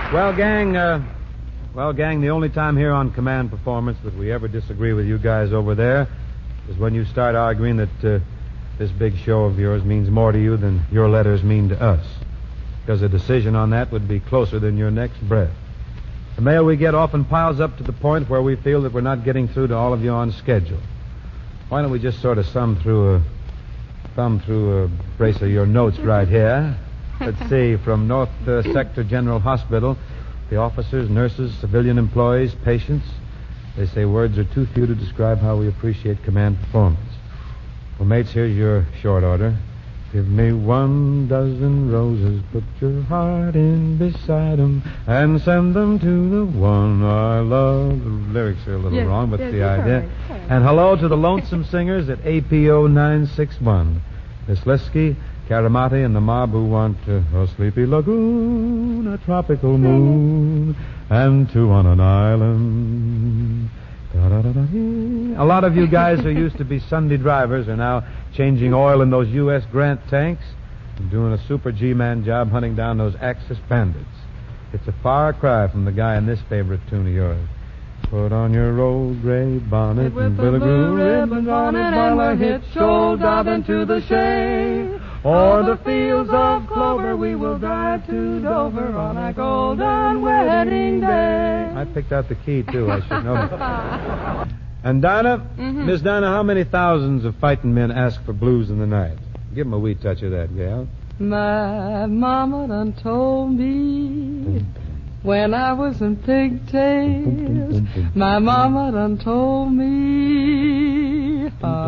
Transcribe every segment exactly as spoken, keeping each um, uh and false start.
Well, gang, uh, well, gang, the only time here on Command Performance that we ever disagree with you guys over there is when you start arguing that uh, this big show of yours means more to you than your letters mean to us. Because a decision on that would be closer than your next breath. The mail we get often piles up to the point where we feel that we're not getting through to all of you on schedule. Why don't we just sort of thumb through a, thumb through a brace of your notes right here? Let's see, from North uh, Sector General Hospital, the officers, nurses, civilian employees, patients, they say words are too few to describe how we appreciate Command Performance. Well, mates, here's your short order. Give me one dozen roses, put your heart in beside them, and send them to the one I love. The lyrics are a little yes, wrong, but yes, the idea. Right. And hello to the Lonesome Singers at A P O nine six one. Miss Liskey, Karamati, and the mob who want uh, a sleepy lagoon, a tropical moon, and two on an island. Da-da-da-da-dee. A lot of you guys who used to be Sunday drivers are now changing oil in those U S Grant tanks and doing a super G-man job hunting down those Axis bandits. It's a far cry from the guy in this favorite tune of yours. Put on your old gray bonnet with, with a blue ribbon on it while I hit shoulder up into the shade. O'er the fields of clover we will drive to Dover on our golden wedding day. I picked out the key, too. I should know that. And Dinah, mm-hmm. Miss Dinah, how many thousands of fighting men ask for blues in the night? Give 'em a wee touch of that, gal. My mama done told me when I was in pigtails. My mama done told me.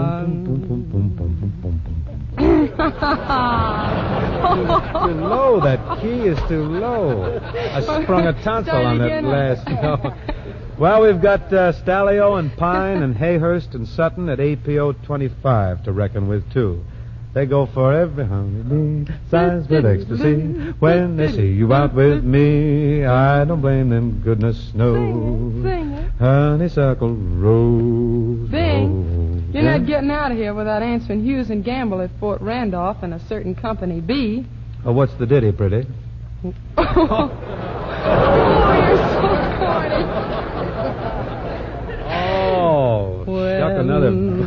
Too low. That key is too low. I sprung a tonsil on that last note. Well, we've got uh, Stalio and Pine and Hayhurst and Sutton at A P O twenty-five to reckon with, too. They go for every honeybee, sighs with ecstasy. When they see you out with me, I don't blame them, goodness knows. Sing it, sing it. Honeysuckle rose. Bing, rose. you're not getting out of here without answering Hughes and Gamble at Fort Randolph and a certain Company B. Oh, what's the ditty, pretty? Oh, you're so corny. Oh, When... stuck another.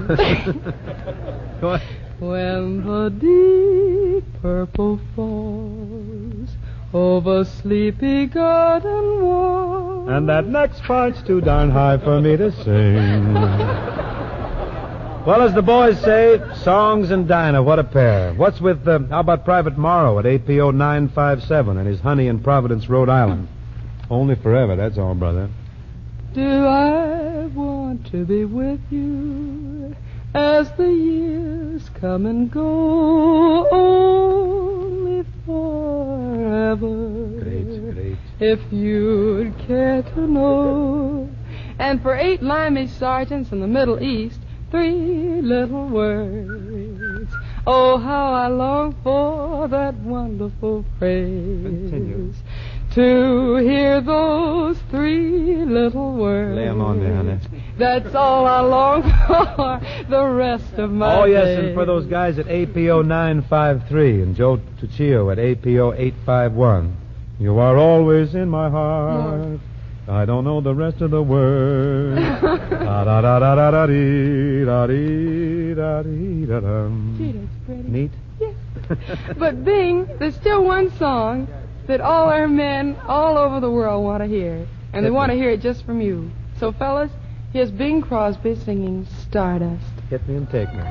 Go ahead. When the deep purple falls over sleepy garden walls. And that next part's too darn high for me to sing. Well, as the boys say, Songs and Dinah, what a pair. What's with, uh, how about Private Morrow at A P O nine five seven and his honey in Providence, Rhode Island? Only forever, that's all, brother. Do I want to be with you as the years come and go, only forever. Great, great. If you'd care to know. And for eight limey sergeants in the Middle East, three little words. Oh, how I long for that wonderful phrase. Continue. To hear those three little words. Lay 'em on there, honey. That's all I long for the rest of my Oh, yes, days. and for those guys at A P O nine five three and Joe Tuccio at A P O eight five one. You are always in my heart. I don't know the rest of the words. da da da da da da dee da dee da dee da dum. Gee, that's pretty. Neat? Yes. But Bing, there's still one song that all our men all over the world want to hear. And they want to hear it just from you. So, fellas, here's Bing Crosby singing Stardust. Hit me and take me.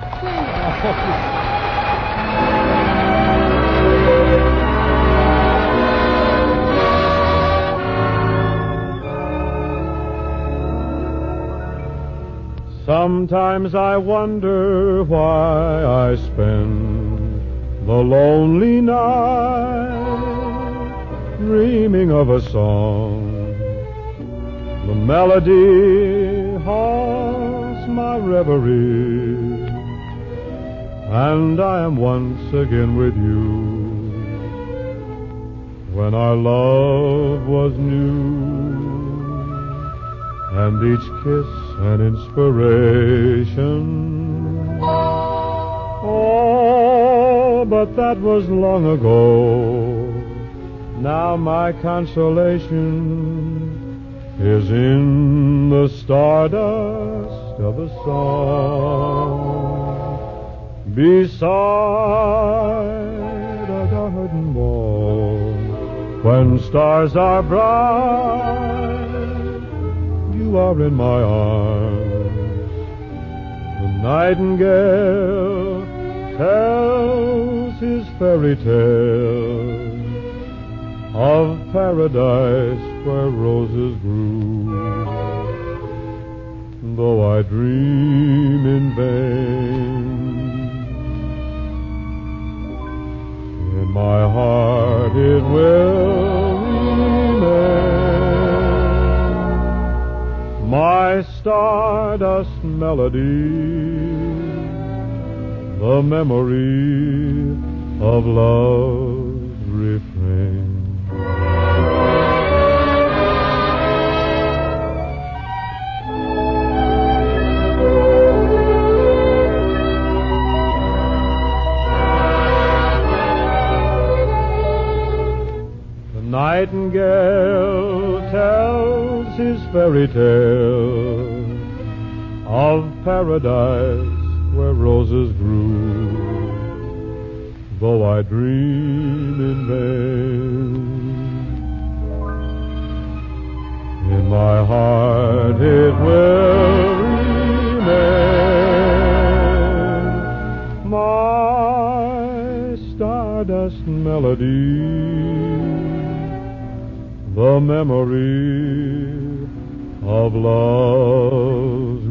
Sometimes I wonder why I spend the lonely night dreaming of a song. The melody haunts my reverie, and I am once again with you. When our love was new, and each kiss an inspiration. Oh, but that was long ago. Now my consolation is in the stardust of a song beside a garden wall. When stars are bright, you are in my arms. The nightingale tells his fairy tale of paradise where roses grew. Though I dream in vain, in my heart it will remain, my stardust melody, the memory of love's refrain. Nightingale tells his fairy tale of paradise where roses grew. Though I dream in vain, in my heart it will remain, my stardust melody, the memory of love's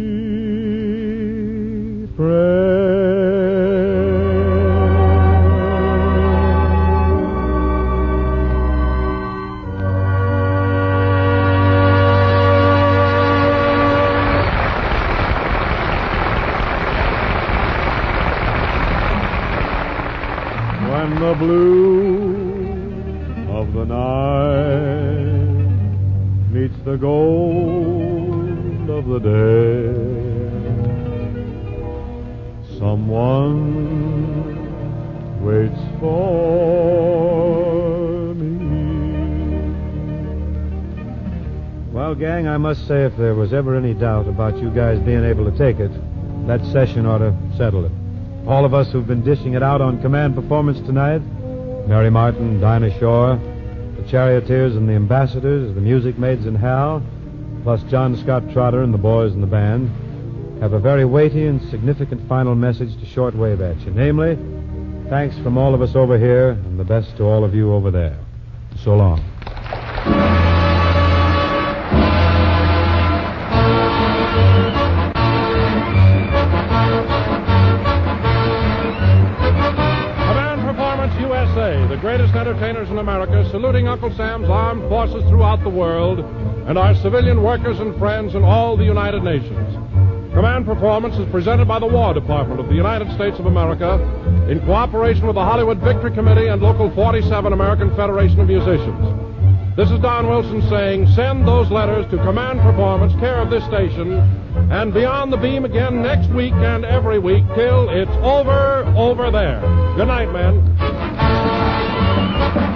refrain. When the blue of the night meets the gold of the day, someone waits for me. Well, gang, I must say if there was ever any doubt about you guys being able to take it, that session ought to settle it. All of us who've been dishing it out on command performance tonight, Mary Martin, Dinah Shore, the Charioteers and the Ambassadors, the Music Maids and Hal, plus John Scott Trotter and the boys in the band, have a very weighty and significant final message to shortwave at you. Namely, thanks from all of us over here and the best to all of you over there. So long. U S A, the greatest entertainers in America, saluting Uncle Sam's armed forces throughout the world and our civilian workers and friends in all the United Nations. Command Performance is presented by the War Department of the United States of America in cooperation with the Hollywood Victory Committee and Local forty-seven American Federation of Musicians. This is Don Wilson saying, send those letters to Command Performance, care of this station, and beyond the beam again next week and every week till it's over, over there. Good night, men.